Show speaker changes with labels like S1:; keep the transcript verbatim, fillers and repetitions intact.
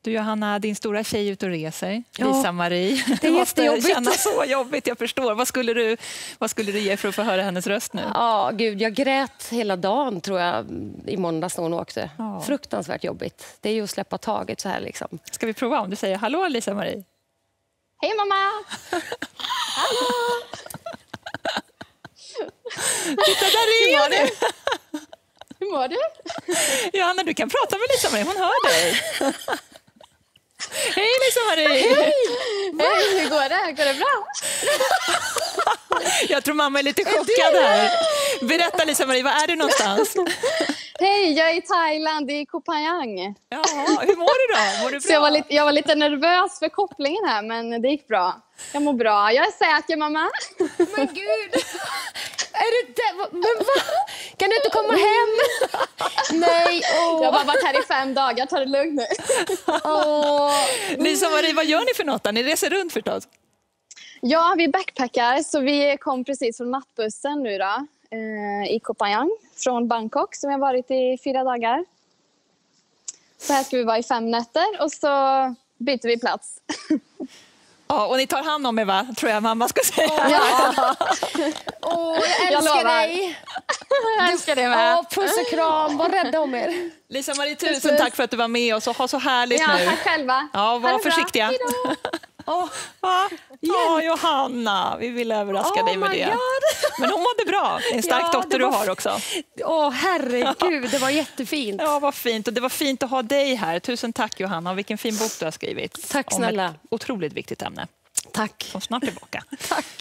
S1: Du Johanna, din stora tjej ut och reser,
S2: Ja,
S1: Lisa-Marie.
S2: det är jättejobbigt.
S1: Det måste kännas så jobbigt, jag förstår. Vad skulle, du, vad skulle du ge för att få höra hennes röst nu?
S2: Ja, gud, jag grät hela dagen tror jag i måndags när hon åkte.
S1: Ja.
S2: Fruktansvärt jobbigt. Det är ju att släppa taget så här liksom.
S1: Ska vi prova om du säger hallå Lisa-Marie?
S3: Hej mamma! Hallå!
S1: Titta, där är
S3: du! Hur mår du?
S1: Johanna, du kan prata med Lisa-Marie, hon hör dig. Hej Lisa-Marie!
S3: Hej! Hej, hur går det? Går det bra?
S1: Jag tror mamma är lite chockad här. Berätta Lisa-Marie, var är du någonstans?
S3: Hej, jag är i Thailand, i Koh Phangan.
S1: Ja, hur mår du då? Mår du bra?
S3: Så jag, var lite, jag var lite nervös för kopplingen här, men det gick bra. Jag mår bra. Jag är säker, mamma.
S2: Men gud! Är du där? Men va? Kan du inte komma hem? Nej, åh.
S3: Jag har bara varit här i fem dagar, ta det lugnt nu.
S2: Åh.
S1: Lisa-Marie, vad gör ni för något? Ni reser runt förstås.
S3: Ja, vi backpackar, så vi kom precis från nattbussen nu då. I Koh Phangan från Bangkok som jag varit i fyra dagar. Så här ska vi vara i fem nätter och så byter vi plats.
S1: Ja, och ni tar hand om er, va? Tror jag mamma ska säga.
S2: Åh, ja. Åh, jag älskar
S3: jag
S2: dig.
S3: Jag älskar dig med.
S2: Åh, puss och kram, var rädda om er.
S1: Lisa-Marie, tusen tack för att du var med oss och ha så härligt
S3: ja,
S1: nu.
S3: Tack själva.
S1: Ja, var försiktiga.
S2: Åh,
S1: Va? Ja, Johanna, vi vill överraska
S2: Oh
S1: dig med
S2: my
S1: det.
S2: God.
S1: Men hon mådde bra. En stark
S2: Ja,
S1: dotter
S2: det
S1: du
S2: var-
S1: har också.
S2: Åh, herregud, det var jättefint.
S1: Ja, vad fint. Och det var fint att ha dig här. Tusen tack Johanna. Vilken fin bok du har skrivit.
S2: Tack
S1: Om
S2: snälla.
S1: ett otroligt viktigt ämne.
S2: Tack.
S1: Kom snart tillbaka.
S2: Tack.